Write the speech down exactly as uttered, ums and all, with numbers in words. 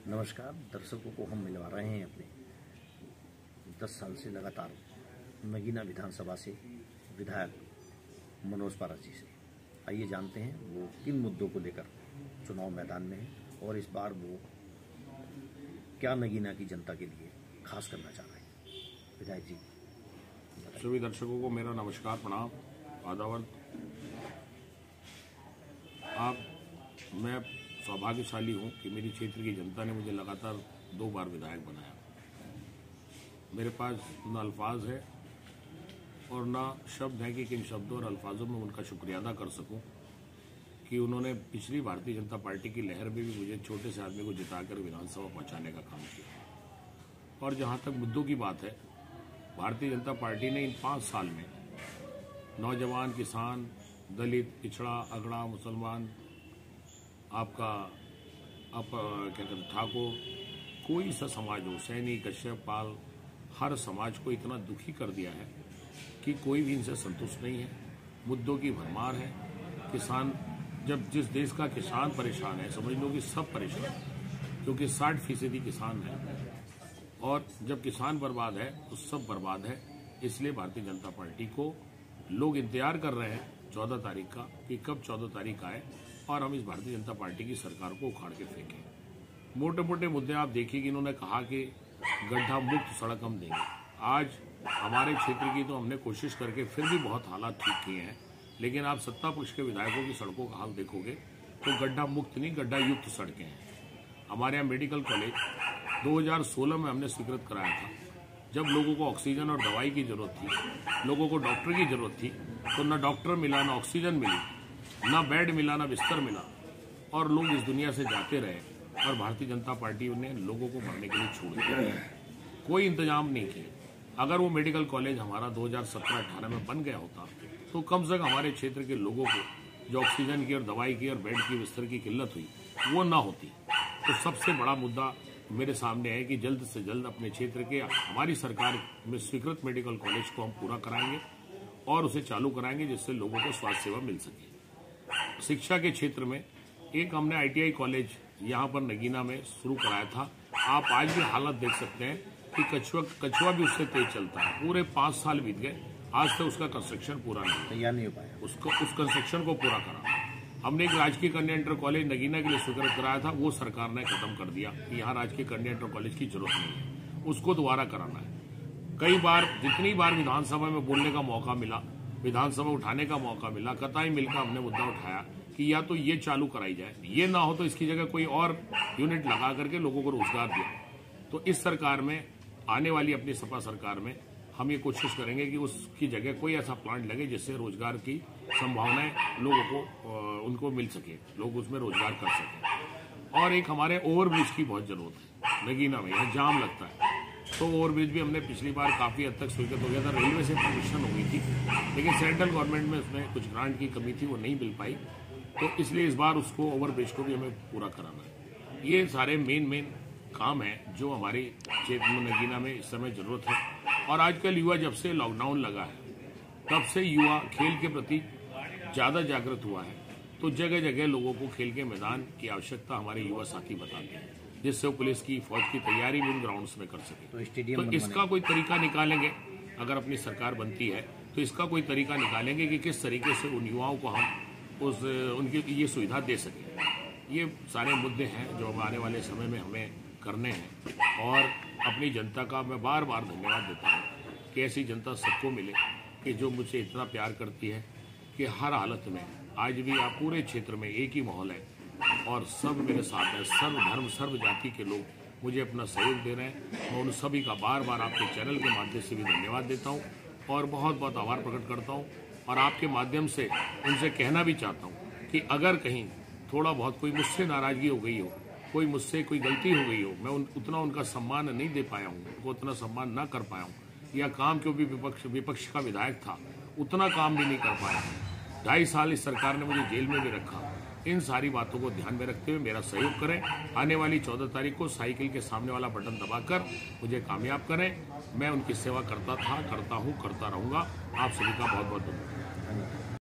नमस्कार दर्शकों को हम मिलवा रहे हैं अपने दस साल से लगातार नगीना विधानसभा से विधायक मनोज पारा जी से। आइए जानते हैं वो किन मुद्दों को लेकर चुनाव मैदान में है और इस बार वो क्या नगीना की जनता के लिए खास करना चाह रहे हैं। विधायक जी। सभी दर्शकों को मेरा नमस्कार, प्रणाम, आदाब। आप मैं सौभाग्यशाली हूं कि मेरी क्षेत्र की जनता ने मुझे लगातार दो बार विधायक बनाया। मेरे पास न अल्फाज है और ना शब्द है कि किन शब्दों और अल्फाजों में उनका शुक्रिया अदा कर सकूं कि उन्होंने पिछली भारतीय जनता पार्टी की लहर में भी मुझे छोटे से आदमी को जिताकर विधानसभा पहुंचाने का काम किया। और जहां तक मुद्दों की बात है, भारतीय जनता पार्टी ने इन पाँच साल में नौजवान, किसान, दलित, पिछड़ा, अगड़ा, मुसलमान, आपका आप क्या कहते हैं ठाकुर, कोई सा समाज हो, सैनी, कश्यप, पाल, हर समाज को इतना दुखी कर दिया है कि कोई भी इनसे संतुष्ट नहीं है। मुद्दों की भरमार है। किसान, जब जिस देश का किसान परेशान है, समझ लो कि सब परेशान है, क्योंकि साठ फीसदी किसान है। और जब किसान बर्बाद है तो सब बर्बाद है। इसलिए भारतीय जनता पार्टी को लोग इंतजार कर रहे हैं चौदह तारीख का कि कब चौदह तारीख आए और हम इस भारतीय जनता पार्टी की सरकार को उखाड़ के फेंकें। मोटे मोटे मुद्दे आप देखिए कि इन्होंने कहा कि गड्ढा मुक्त सड़क हम देंगे। आज हमारे क्षेत्र की तो हमने कोशिश करके फिर भी बहुत हालात ठीक किए हैं, लेकिन आप सत्ता पक्ष के विधायकों की सड़कों का हाल देखोगे तो गड्ढा मुक्त नहीं, गड्ढा युक्त सड़कें हैं। हमारे यहाँ मेडिकल कॉलेज दो हज़ार सोलह में हमने स्वीकृत कराया था, जब लोगों को ऑक्सीजन और दवाई की जरूरत थी, लोगों को डॉक्टर की जरूरत थी, तो न डॉक्टर मिला, न ऑक्सीजन मिली, ना बेड मिला, ना बिस्तर मिला, और लोग इस दुनिया से जाते रहे। और भारतीय जनता पार्टी ने लोगों को मरने के लिए छोड़ दिया, कोई इंतजाम नहीं किया। अगर वो मेडिकल कॉलेज हमारा दो हज़ार सत्रह अठारह में बन गया होता तो कम से कम हमारे क्षेत्र के लोगों को जो ऑक्सीजन की और दवाई की और बेड की, बिस्तर की किल्लत हुई, वो ना होती। तो सबसे बड़ा मुद्दा मेरे सामने है कि जल्द से जल्द अपने क्षेत्र के, हमारी सरकार में स्वीकृत मेडिकल कॉलेज को हम पूरा कराएंगे और उसे चालू कराएंगे, जिससे लोगों को स्वास्थ्य सेवा मिल सके। शिक्षा के क्षेत्र में एक हमने आई टी आई कॉलेज यहाँ पर नगीना में शुरू कराया था। आप आज भी हालत देख सकते हैं कि कछुआ कछुआ भी उससे तेज चलता है। पूरे पाँच साल बीत गए, आज तक उसका कंस्ट्रक्शन पूरा नहीं तैयार नहीं हो पाया। उसको उस कंस्ट्रक्शन को पूरा करा। हमने एक राजकीय कन्या इंटर कॉलेज नगीना के लिए स्वीकृत कराया था, वो सरकार ने खत्म कर दिया कि यहाँ राजकीय कन्या इंटर कॉलेज की जरूरत नहीं है, उसको दोबारा कराना है। कई बार, जितनी बार विधानसभा में बोलने का मौका मिला, विधानसभा उठाने का मौका मिला, कतई मिलकर हमने मुद्दा उठाया कि या तो ये चालू कराई जाए, ये ना हो तो इसकी जगह कोई और यूनिट लगा करके लोगों को रोजगार दिया। तो इस सरकार में, आने वाली अपनी सपा सरकार में, हम ये कोशिश करेंगे कि उसकी जगह कोई ऐसा प्लांट लगे जिससे रोजगार की संभावनाएं लोगों को उनको मिल सके, लोग उसमें रोजगार कर सकें। और एक हमारे ओवरब्रिज की बहुत जरूरत है नगीना में, यहाँ जाम लगता है, तो ओवरब्रिज भी हमने पिछली बार काफी हद तक स्वीकृत हो गया था। रेलवे से परमिशन हो गई थी, लेकिन सेंट्रल गवर्नमेंट में उसमें कुछ ग्रांट की कमी थी, वो नहीं मिल पाई, तो इसलिए इस बार उसको ओवरब्रिज को भी हमें पूरा कराना है। ये सारे मेन मेन काम है जो हमारे क्षेत्र में नगीना में इस समय जरूरत है। और आजकल युवा, जब से लॉकडाउन लगा है तब से युवा खेल के प्रति ज्यादा जागृत हुआ है। तो जगह जगह लोगों को खेल के मैदान की आवश्यकता हमारे युवा साथी बताते हैं, जिससे वो पुलिस की, फौज की तैयारी भी उन ग्राउंड्स में कर सके। तो स्टेडियम, तो इसका कोई तरीका निकालेंगे, अगर अपनी सरकार बनती है तो इसका कोई तरीका निकालेंगे कि किस तरीके से उन युवाओं को हम उस उनकी ये सुविधा दे सकें। ये सारे मुद्दे हैं जो आने वाले समय में हमें करने हैं। और अपनी जनता का मैं बार बार धन्यवाद देता हूँ कि ऐसी जनता सबको मिले कि जो मुझसे इतना प्यार करती है कि हर हालत में, आज भी आप पूरे क्षेत्र में एक ही माहौल है और सब मेरे साथ है। सर्व धर्म, सर्व जाति के लोग मुझे अपना सहयोग दे रहे हैं। मैं उन सभी का बार बार आपके चैनल के माध्यम से भी धन्यवाद देता हूँ और बहुत बहुत आभार प्रकट करता हूँ। और आपके माध्यम से उनसे कहना भी चाहता हूँ कि अगर कहीं थोड़ा बहुत कोई मुझसे नाराजगी हो गई हो, कोई मुझसे कोई गलती हो गई हो, मैं उन, उतना उनका सम्मान नहीं दे पाया हूँ, उनको उतना सम्मान ना कर पाया हूँ, या काम क्योंकि विपक्ष विपक्ष का विधायक था उतना काम भी नहीं कर पाया, ढाई साल इस सरकार ने मुझे जेल में भी रखा, इन सारी बातों को ध्यान में रखते हुए मेरा सहयोग करें। आने वाली चौदह तारीख को साइकिल के सामने वाला बटन दबाकर मुझे कामयाब करें। मैं उनकी सेवा करता था, करता हूँ, करता रहूंगा। आप सभी का बहुत बहुत धन्यवाद।